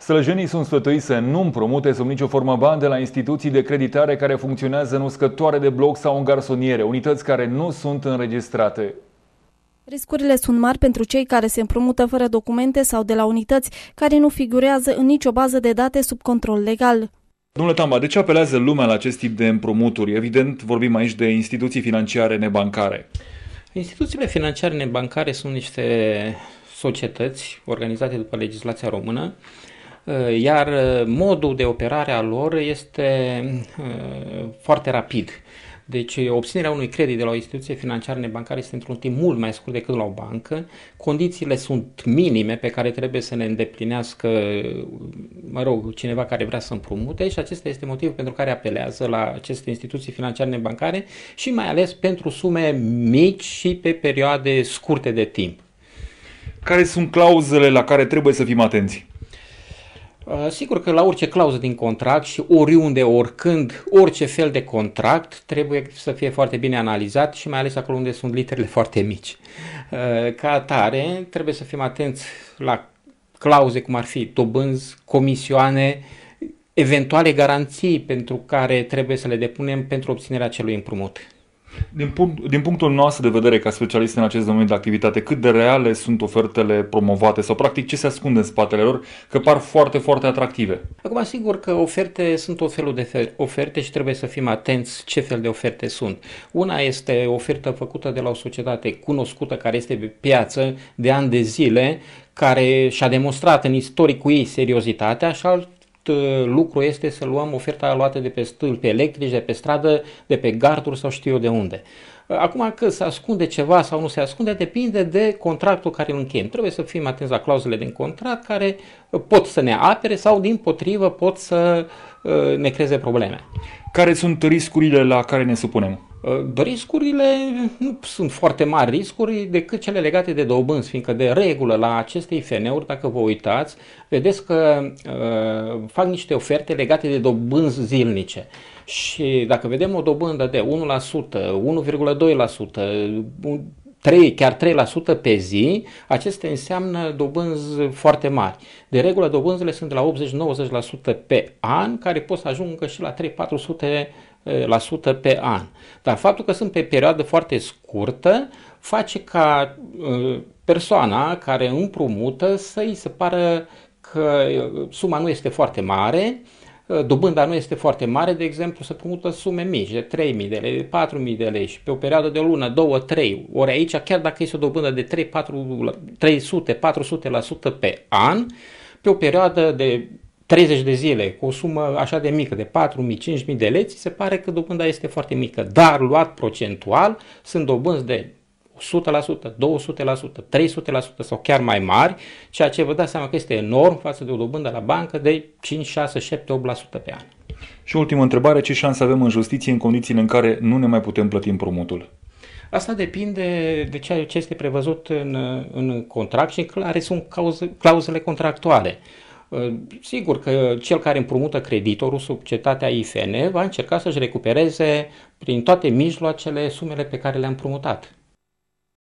Sălăjenii sunt sfătuiți să nu împrumute sub nicio formă bani de la instituții de creditare care funcționează în uscătoare de bloc sau în garsoniere, unități care nu sunt înregistrate. Riscurile sunt mari pentru cei care se împrumută fără documente sau de la unități care nu figurează în nicio bază de date sub control legal. Domnule Tamba, de ce apelează lumea la acest tip de împrumuturi? Evident, vorbim aici de instituții financiare nebancare. Instituțiile financiare nebancare sunt niște societăți organizate după legislația română, iar modul de operare a lor este foarte rapid. Deci obținerea unui credit de la o instituție financiară nebancară este într-un timp mult mai scurt decât la o bancă. Condițiile sunt minime pe care trebuie să le îndeplinească, cineva care vrea să împrumute, și acesta este motivul pentru care apelează la aceste instituții financiare nebancare și mai ales pentru sume mici și pe perioade scurte de timp. Care sunt clauzele la care trebuie să fim atenți? Sigur că la orice clauză din contract și oriunde, oricând, orice fel de contract trebuie să fie foarte bine analizat și mai ales acolo unde sunt literele foarte mici. Ca atare, trebuie să fim atenți la clauze cum ar fi dobânzi, comisioane, eventuale garanții pentru care trebuie să le depunem pentru obținerea acelui împrumut. Din punctul nostru de vedere ca specialist în acest domeniu de activitate, cât de reale sunt ofertele promovate sau practic ce se ascunde în spatele lor, că par foarte, foarte atractive? Acum, sigur că oferte sunt tot felul de oferte și trebuie să fim atenți ce fel de oferte sunt. Una este ofertă făcută de la o societate cunoscută care este pe piață de ani de zile, care și-a demonstrat în istoricul ei seriozitatea, și alt lucru este să luăm oferta luată de pe stâlpi electrici, de pe stradă, de pe garduri sau știu eu de unde. Acum că se ascunde ceva sau nu se ascunde depinde de contractul care îl încheiem. Trebuie să fim atenți la clauzele din contract care pot să ne apere sau din-potrivă pot să ne creeze probleme. Care sunt riscurile la care ne supunem? Riscurile nu sunt foarte mari riscuri decât cele legate de dobânzi, fiindcă de regulă la aceste IFN-uri, dacă vă uitați, vedeți că fac niște oferte legate de dobânzi zilnice. Și dacă vedem o dobândă de 1%, 1,2%, 3, chiar 3% pe zi, acestea înseamnă dobânzi foarte mari. De regulă, dobânzile sunt de la 80-90% pe an, care pot să ajungă și la 3-400% pe an. Dar faptul că sunt pe perioadă foarte scurtă face ca persoana care împrumută să îi se pară că suma nu este foarte mare, dobânda nu este foarte mare, de exemplu, să împrumută sume mici, de 3.000 de lei, de 4.000 de lei și pe o perioadă de o lună, 2, 3, ori aici, chiar dacă este o dobândă de 300-400% pe an, pe o perioadă de 30 de zile, cu o sumă așa de mică, de 4.000-5.000 de lei, ți se pare că dobânda este foarte mică, dar luat procentual sunt dobânzi de 100%, 200%, 300% sau chiar mai mari, ceea ce vă dați seama că este enorm față de o dobândă la bancă de 5, 6, 7, 8% pe an. Și ultimă întrebare, ce șanse avem în justiție în condițiile în care nu ne mai putem plăti împrumutul? Asta depinde de ceea ce este prevăzut în contract și care sunt clauzele contractuale. Sigur că cel care împrumută creditorul, societatea IFN, va încerca să-și recupereze prin toate mijloacele sumele pe care le-a împrumutat.